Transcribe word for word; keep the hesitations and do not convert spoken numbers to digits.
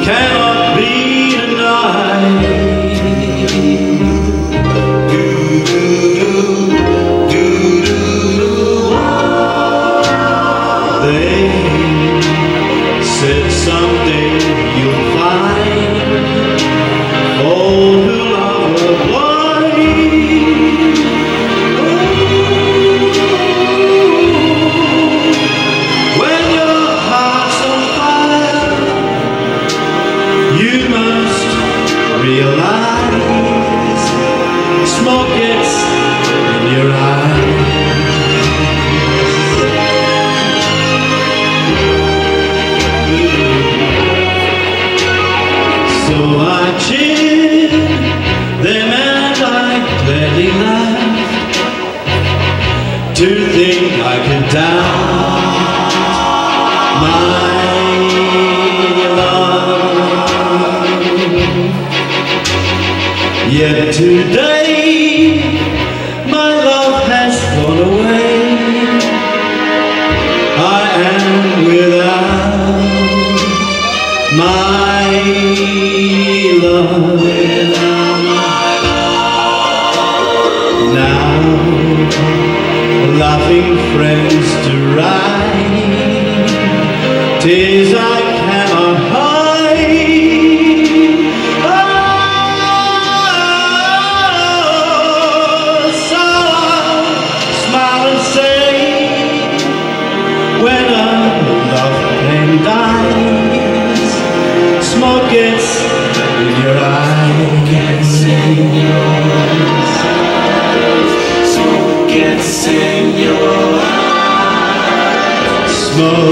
cannot be denied. They said someday you'll find all who love are blind. When your heart's on fire, you must realize smoke gets in your eyes. So I cheered them and I gladly laughed to think I could down my love. Yet today my love has gone away. I am without my love. Now laughing friends to ride, tears I cannot hide. Oh, so I'll smile and say, when a love flame dies, smoke gets in your eyes. Smoke gets in your eyes. Smoke